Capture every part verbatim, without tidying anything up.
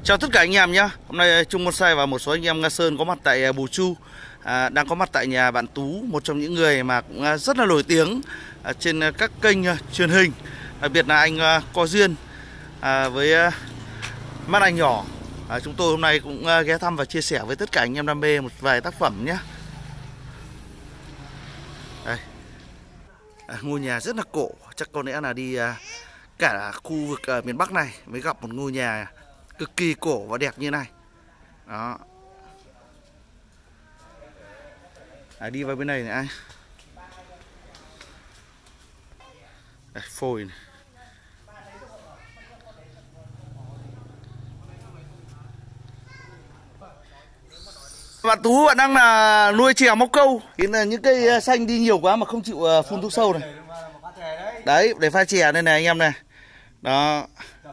Chào tất cả anh em nhé. Hôm nay Trung Bonsai và một số anh em Nga Sơn có mặt tại Bù Chu, à, đang có mặt tại nhà bạn Tú, một trong những người mà cũng rất là nổi tiếng à, trên các kênh truyền hình, đặc biệt là anh à, Co Duyên à, với à, Mắt Anh Nhỏ. À, chúng tôi hôm nay cũng à, ghé thăm và chia sẻ với tất cả anh em đam mê một vài tác phẩm nhé. Đây. À, ngôi nhà rất là cổ, chắc có lẽ là đi à, cả khu vực ở miền Bắc này mới gặp một ngôi nhà cực kỳ cổ và đẹp như này. Đó. À, đi vào bên này này anh. Đây, phôi này. Bạn Tú bạn đang là nuôi chèo móc câu. Thì là những cây xanh đi nhiều quá mà không chịu phun thuốc sâu này. Đấy, để pha chè đây này anh em này. Đó.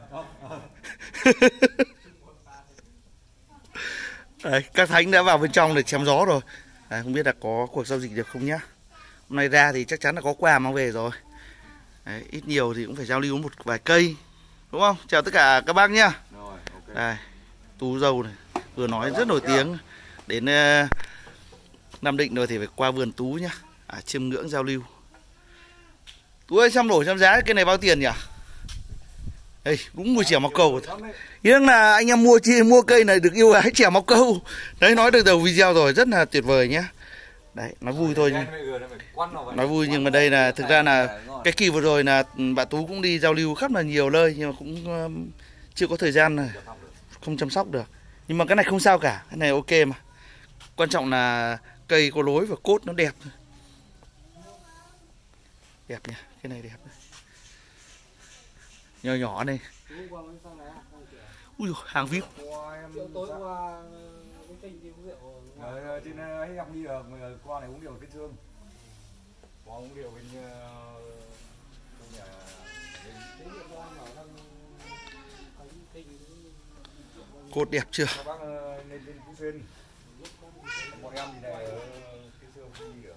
Đấy, các thánh đã vào bên trong để chém gió rồi. Đấy, không biết là có cuộc giao dịch được không nhá. Hôm nay ra thì chắc chắn là có quà mang về rồi. Đấy, ít nhiều thì cũng phải giao lưu một vài cây, đúng không? Chào tất cả các bác nhá. Đây, Tú Dâu này, vừa nói rất nổi tiếng. Đến uh, Nam Định rồi thì phải qua vườn Tú nhá, à, chiêm ngưỡng giao lưu. Tú ơi, xem nổi xem giá cái này bao tiền nhỉ? Đây, đúng mùi chèo móc câu. Nhưng là anh em mua chi mua cây này được yêu ái chèo móc câu. Đấy, nói từ đầu video rồi, rất là tuyệt vời nhá. Đấy, nói vui thôi nhưng nói vui nhưng mà đây là thực ra là cái kỳ vừa rồi là bạn Tú cũng đi giao lưu khắp là nhiều nơi nhưng mà cũng um, chưa có thời gian này, không chăm sóc được. Nhưng mà cái này không sao cả, cái này ok mà. Quan trọng là cây có lối và cốt nó đẹp. Đẹp nhỉ, cái này đẹp. Nhỏ nhỏ này. Ui dồi, hàng vip. Ở trên ấy gặp đi được, qua này uống rượu Kiên Sương. Qua uống rượu bên nhà cốt đẹp chưa? các bác lên trên Phú Xuyên. Bọn em thì này ở Kiên Sương không đi được.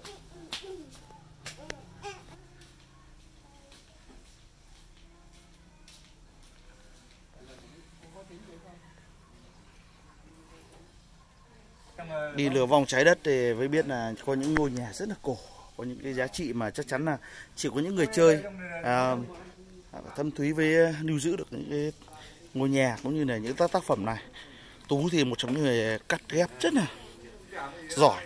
Đi lừa vòng trái đất thì mới biết là có những ngôi nhà rất là cổ, có những cái giá trị mà chắc chắn là chỉ có những người chơi à, thâm thúy với lưu giữ được những cái ngôi nhà cũng như là những tác tác phẩm này. Tú thì một trong những người cắt ghép rất là giỏi.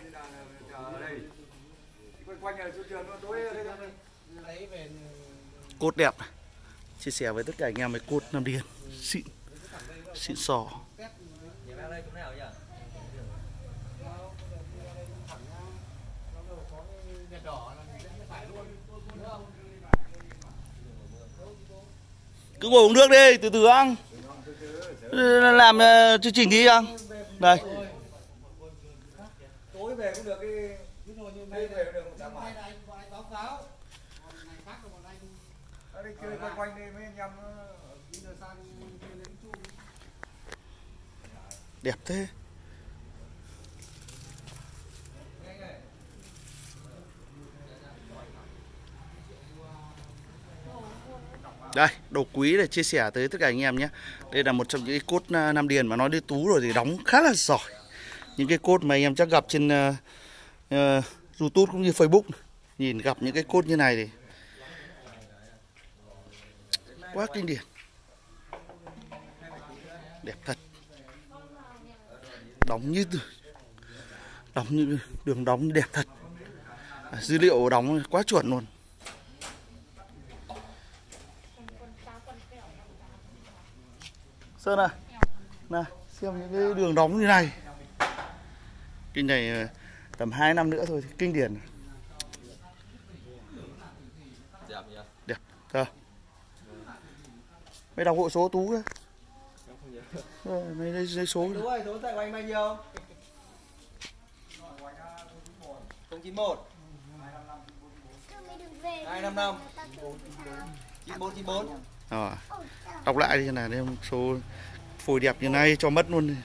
Cốt đẹp này. Chia sẻ với tất cả anh em với cốt Nam Điền xịn xịn sò. Cứ ngồi uống nước đi, từ từ ăn. Làm uh, chương trình đi ăn. Đây. Tối về cũng được cái về về được một trăm mãi. Ở đây chơi quanh quanh đây mấy anh em đẹp thế. Đây, đồ quý để chia sẻ tới tất cả anh em nhé. Đây là một trong những cái cốt Nam Điền mà nói đến Tú rồi thì đóng khá là giỏi. Những cái cốt mà anh em chắc gặp trên uh, uh, YouTube cũng như Facebook. Nhìn gặp những cái cốt như này thì quá kinh điển. Đẹp thật. Đóng như đóng như đường đóng đẹp thật. À, dữ liệu đóng quá chuẩn luôn. Sơn à, nào xem những cái đường đóng như này. Cái này tầm hai năm nữa thôi thì kinh điển. đẹp nhỉ? Đẹp. Ờ. Mày đọc hộ số Tú đấy. Ờ, mày lấy, lấy số. Tú ơi, số tài của anh bao nhiêu? không chín một hai năm năm chín bốn chín bốn. Ờ. Đọc lại đi là đem số phôi đẹp như này cho mất luôn.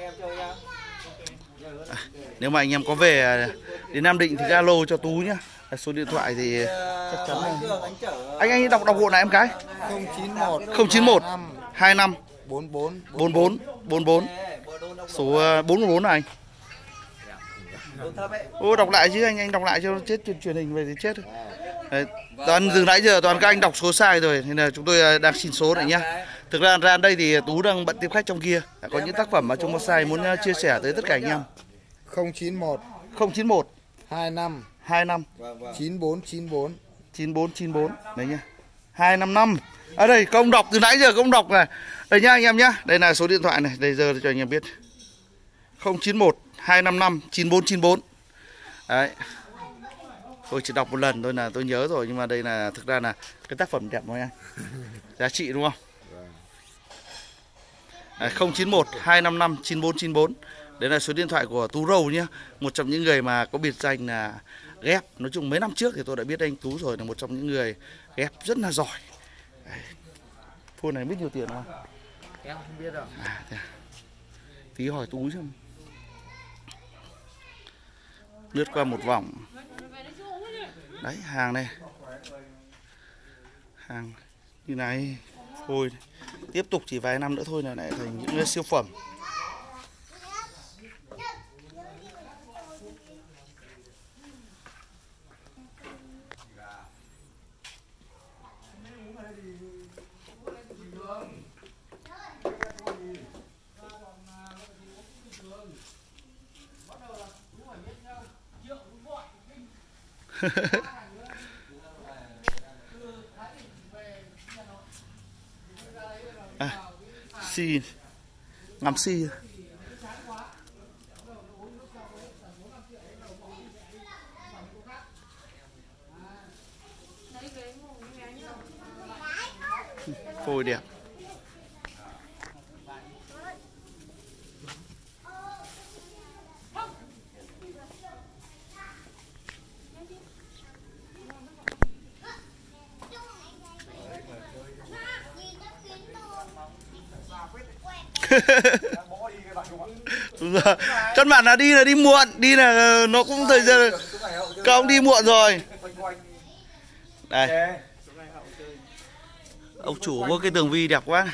À, nếu mà anh em có về đến Nam Định thì alo cho Tú nhá. Số điện thoại thì chắc chắn là anh anh đọc đọc hộ này em cái không chín một không chín một hai năm bốn bốn bốn bốn bốn bốn. Số bốn bốn bốn này anh. Ô đọc lại chứ anh anh đọc lại cho nó chết truyền truyền hình về thì chết. Đấy, toàn từ nãy giờ toàn các anh đọc số sai rồi nên là chúng tôi đang xin số này nhá. Thực ra ra đây thì Tú đang bận tiếp khách trong kia. Có những tác phẩm mà Trung Bonsai muốn chia sẻ tới tất cả anh em. không chín một không chín một hai năm hai năm chín bốn chín bốn chín bốn chín bốn đấy nhá. hai năm năm. À đây công đọc từ nãy giờ công đọc này. Đây nhá anh em nhá. Đây là số điện thoại này, đây giờ cho anh em biết. không chín một hai năm năm chín bốn chín bốn. Đấy. Tôi chỉ đọc một lần thôi là tôi nhớ rồi, nhưng mà đây là thực ra là cái tác phẩm đẹp thôi anh. Giá trị đúng không? Đấy, không chín một hai năm năm chín bốn chín bốn. Đấy là số điện thoại của Tú Râu nhá. Một trong những người mà có biệt danh là ghép. Nói chung mấy năm trước thì tôi đã biết anh Tú rồi, là một trong những người ghép rất là giỏi. Đấy. Phone này biết nhiều tiền không? Em không biết đâu. À, à. Tí hỏi Tú xem. Lướt qua một vòng. Đấy, hàng này. Hàng như này. Thôi, tiếp tục chỉ vài năm nữa thôi là lại thành những siêu phẩm. À, xì ngắm xì phôi đẹp. Căn bản là đi là đi muộn, đi là nó cũng thời gian các ông đi muộn rồi. Đây. Ông chủ có cái tường vi đẹp quá.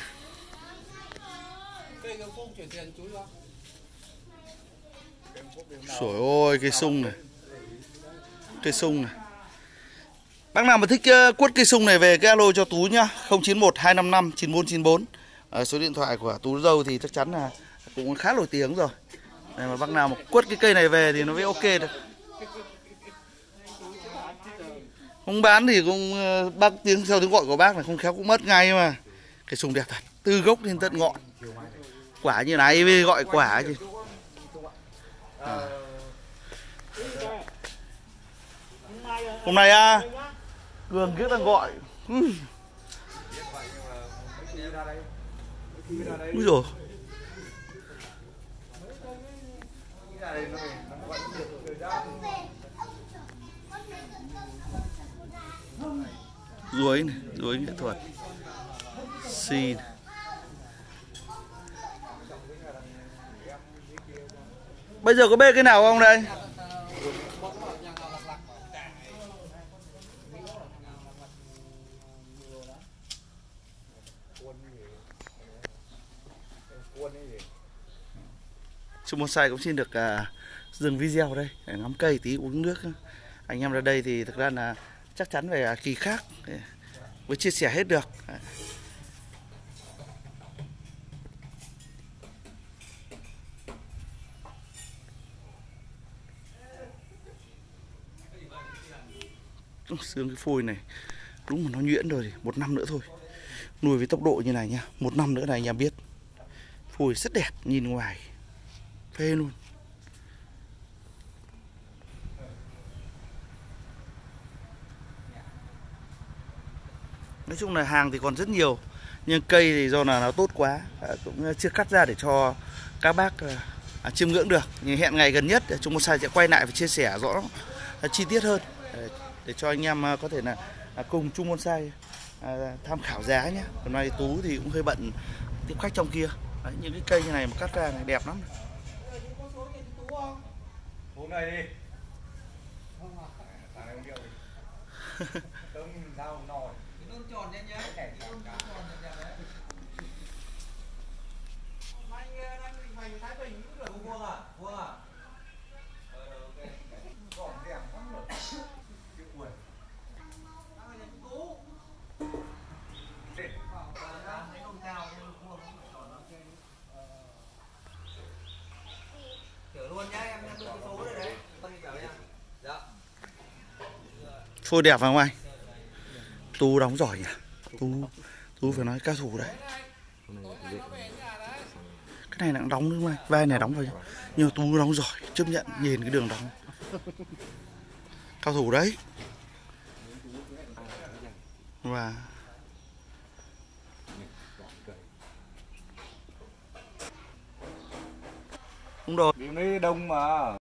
Trời ơi cây sung này. Cây sung này. Bác nào mà thích uh, quất cây sung này về cái alo cho Tú nhá. không chín một hai năm năm chín bốn chín bốn. À, số điện thoại của Tú Dâu thì chắc chắn là cũng khá nổi tiếng rồi. Đây mà bác nào mà quất cái cây này về thì nó mới ok được. Không bán thì cũng bác tiếng sau tiếng gọi của bác là không khéo cũng mất ngay mà. Cái sung đẹp thật, từ gốc đến tận ngọn. Quả như này mới gọi quả chứ. À. Hôm nay à, Cường kia đang gọi. Ui. Úi dồi. Ruồi này, ruồi nghệ thuật. Xì. Bây giờ có bê cái nào không đây? Trung Bonsai cũng xin được uh, dừng video đây để ngắm cây tí uống nước. Anh em ra đây thì thực ra là chắc chắn về kỳ khác mới chia sẻ hết được. Xương cái phôi này đúng mà nó nhuyễn rồi, một năm nữa thôi. Nuôi với tốc độ như này nha, một năm nữa này anh em biết. Phôi rất đẹp, nhìn ngoài phê luôn. Nói chung là hàng thì còn rất nhiều, nhưng cây thì do là nó tốt quá, cũng chưa cắt ra để cho các bác à, chiêm ngưỡng được. Nhưng hẹn ngày gần nhất Trung Bonsai sẽ quay lại và chia sẻ rõ à, chi tiết hơn để, để cho anh em có thể là à, cùng Trung Bonsai à, tham khảo giá nhé. Hôm nay Tú thì cũng hơi bận tiếp khách trong kia. Đấy, những cái cây như này mà cắt ra này đẹp lắm. Hôm nay đi. Tôm sao nồi. Cái nôn tròn nha nhá. Cái nôn tròn nha nhá đấy. Anh đang định hành Thái Bình cũng được. Vuông à? Vuông à? Ờ ok. Gọn dẻo lắm rồi. Cái quần. Đang ở nhà chú Tú. Xịn. Đang thấy nôn cao nhưng mà vuông không phải tròn nó trên. Kiểu luôn nhá, em em đưa cái số đây đấy. Tôi kiểu nha. Dạ. Phôi đẹp phải không anh? Tú đóng giỏi nhỉ? Tú Tú phải nói cao thủ đấy. Cái này là đóng nữa mà, vai này đóng rồi. Nhưng mà Tú đóng giỏi, chấp nhận nhìn cái đường đóng. Cao thủ đấy. Và đúng rồi. Điều này đông mà.